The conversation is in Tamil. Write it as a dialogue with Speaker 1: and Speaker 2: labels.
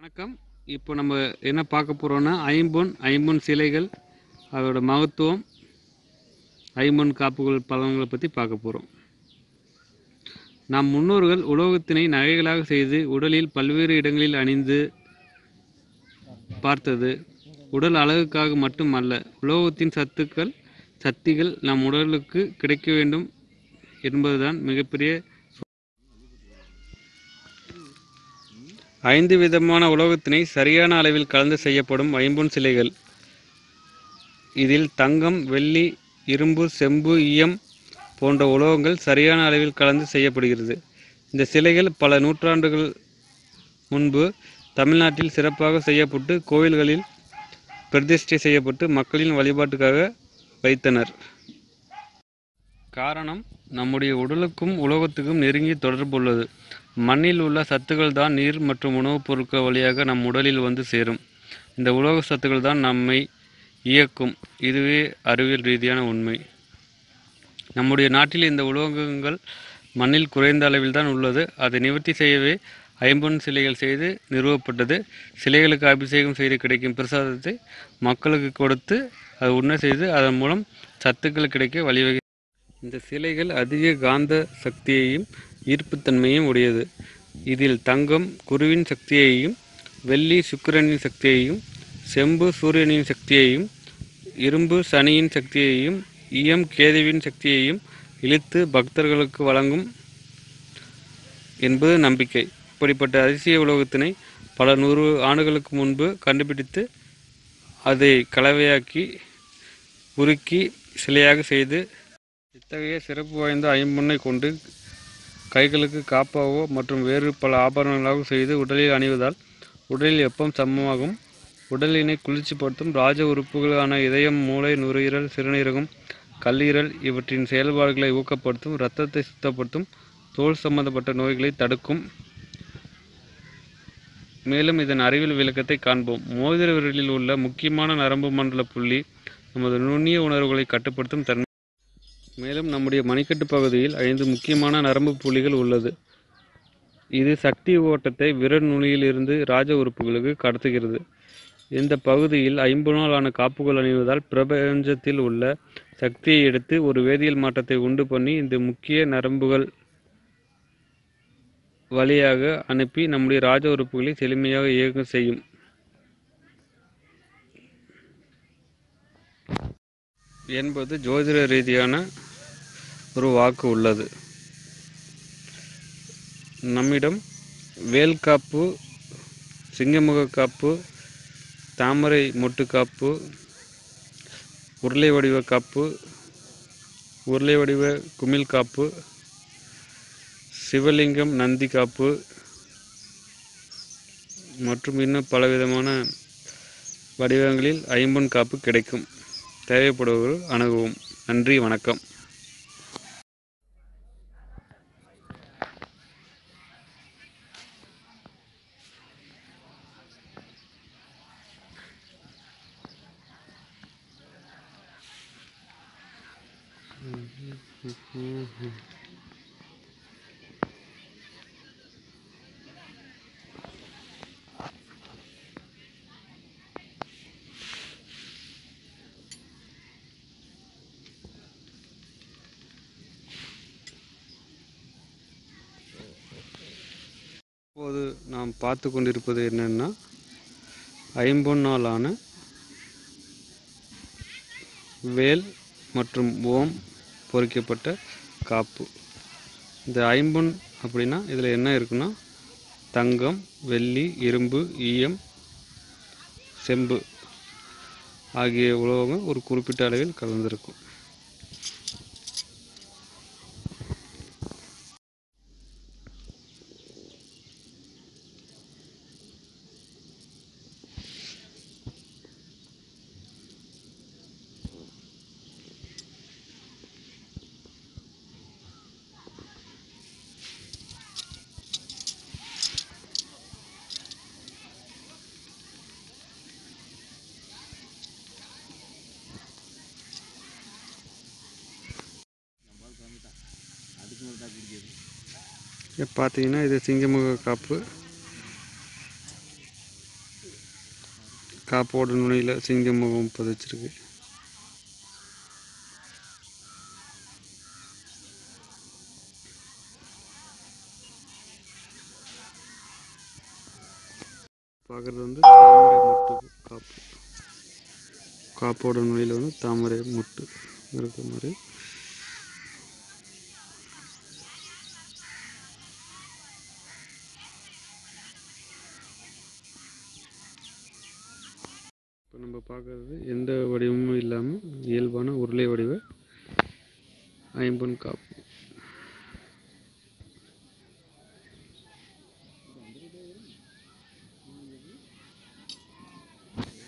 Speaker 1: வணக்கம். இப்போ நம்ம என்ன பார்க்க போகிறோன்னா ஐம்பொன் சிலைகள், அதோட மகத்துவம், ஐம்பொன் காப்புகள் பலன்களை பற்றி பார்க்க போகிறோம். நம் முன்னோர்கள் உலோகத்தினை நகைகளாக செய்து உடலில் பல்வேறு இடங்களில் அணிந்து பார்த்தது உடல் அழகுக்காக மட்டும் அல்ல, உலோகத்தின் சக்திகள் நம் உடலுக்கு கிடைக்க வேண்டும் என்பதுதான் மிகப்பெரிய. 5 விதமான உலோகத்தினை சரியான அளவில் கலந்து செய்யப்படும் ஐம்பொன் சிலைகள். இதில் தங்கம், வெள்ளி, இரும்பு, செம்பு, ஈயம் போன்ற உலோகங்கள் சரியான அளவில் கலந்து செய்யப்படுகிறது. இந்த சிலைகள் பல நூற்றாண்டுகள் முன்பு தமிழ்நாட்டில் சிறப்பாக செய்யப்பட்டு கோவில்களில் பிரதிஷ்டை செய்யப்பட்டு மக்களின் வழிபாட்டுக்காக வைத்தனர். காரணம், நம்முடைய உடலுக்கும் உலோகத்துக்கும் நெருங்கிய தொடர்பு உள்ளது. மண்ணில் உள்ள சத்துக்கள் தான் நீர் மற்றும் உணவுப் பொருட்கள் வழியாக நம் உடலில் வந்து சேரும். இந்த உலோக சத்துக்கள் தான் நம்மை இயக்கும். இதுவே அறிவியல் ரீதியான உண்மை. நம்முடைய நாட்டில் இந்த உலோகங்கள் மண்ணில் குறைந்த அளவில் தான் உள்ளது. அதை நிவர்த்தி செய்யவே ஐம்பொன் சிலைகள் செய்து நிறுவப்பட்டது. சிலைகளுக்கு அபிஷேகம் செய்து கிடைக்கும் பிரசாதத்தை மக்களுக்கு கொடுத்து அதை உண்ண செய்து அதன் மூலம் சத்துக்கள் கிடைக்க வழிவகை. இந்த சிலைகள் அதிக காந்த சக்தியையும் ஈர்ப்புத்தன்மையும் உடையது. இதில் தங்கம் குருவின் சக்தியையும், வெள்ளி சுக்கிரனின் சக்தியையும், செம்பு சூரியனின் சக்தியையும், இரும்பு சனியின் சக்தியையும், ஈயம் கேதுவின் சக்தியையும் இழுத்து பக்தர்களுக்கு வழங்கும் என்பது நம்பிக்கை. இப்படிப்பட்ட அதிசய உலோகத்தினை பல 100 ஆண்டுகளுக்கு முன்பு கண்டுபிடித்து அதை கலவையாக்கி உருக்கி சிலையாக செய்து, இத்தகைய சிறப்பு வாய்ந்த ஐம்பொன்னை கொண்டு கைகளுக்கு காப்பாகவோ மற்றும் வேறு பல ஆபரணங்களாக செய்து உடலில் அணிவதால் உடலில் வெப்பம் சமமாகும், உடலினை குளிர்ச்சிப்படுத்தும், ராஜ உறுப்புகளான இதயம், மூளை, நுரையீரல், சிறுநீரகம், கல்லீரல் இவற்றின் செயல்பாடுகளை ஊக்கப்படுத்தும், இரத்தத்தை சுத்தப்படுத்தும், தோல் சம்பந்தப்பட்ட நோய்களை தடுக்கும். மேலும் இதன் அறிவியல் விளக்கத்தை காண்போம். மோதிர விரலில் உள்ள முக்கியமான நரம்பு மண்டல புள்ளி நமது நுண்ணிய உணர்வுகளை கட்டுப்படுத்தும் தன்மை. மேலும் நம்முடைய மணிக்கட்டு பகுதியில் 5 முக்கியமான நரம்பு புள்ளிகள் உள்ளது. இது சக்தி ஓட்டத்தை விரல் நுனியில் இருந்து ராஜ உறுப்புகளுக்கு கடத்துகிறது. இந்த பகுதியில் ஐம்பொன்னாலான காப்புகள் அணிவதால் பிரபஞ்சத்தில் உள்ள சக்தியை எடுத்து ஒரு வேதியியல் மாற்றத்தை உண்டு பண்ணி இந்த முக்கிய நரம்புகள் வழியாக அனுப்பி நம்முடைய ராஜ உறுப்புகளை செழுமையாக இயங்க செய்யும் என்பது ஜோதிட ரீதியான ஒரு வாக்கு உள்ளது. நம்மிடம் வேல்காப்பு, சிங்கமுக காப்பு, தாமரை மொட்டு காப்பு, உருளை வடிவ காப்பு, உருளை வடிவ குமிழ் காப்பு, சிவலிங்கம் நந்தி காப்பு மற்றும் இன்னும் பலவிதமான வடிவங்களில் ஐம்பொன் காப்பு கிடைக்கும். தேவைப்படுபவர்கள் அணுகுவோம். நன்றி, வணக்கம். இப்போது நாம் பார்த்து கொண்டிருப்பது என்னென்னா, ஐம்பொன்னாலான வேல் மற்றும் ஓம் பொறிக்கப்பட்ட காப்பு. இந்த ஐம்பொன் அப்படின்னா இதில் என்ன இருக்குன்னா, தங்கம், வெள்ளி, இரும்பு, ஈயம், செம்பு ஆகிய உலோகங்கள் ஒரு குறிப்பிட்ட அளவில் கலந்திருக்கும். பார்த்தீங்கன்னா இது சிங்கமுக காப்பு. காப்போட நுனியில் சிங்க முகம் பதிச்சிருக்கு. பார்க்குறது வந்து தாமரை மொட்டு காப்பு. காப்போட நுனியில் வந்து தாமரை மொட்டு இருக்கிற மாதிரி. இப்போ நம்ம பார்க்குறது எந்த வடிவமும் இல்லாமல் இயல்பான உருளை வடிவ ஐம்பொன் காப்பு.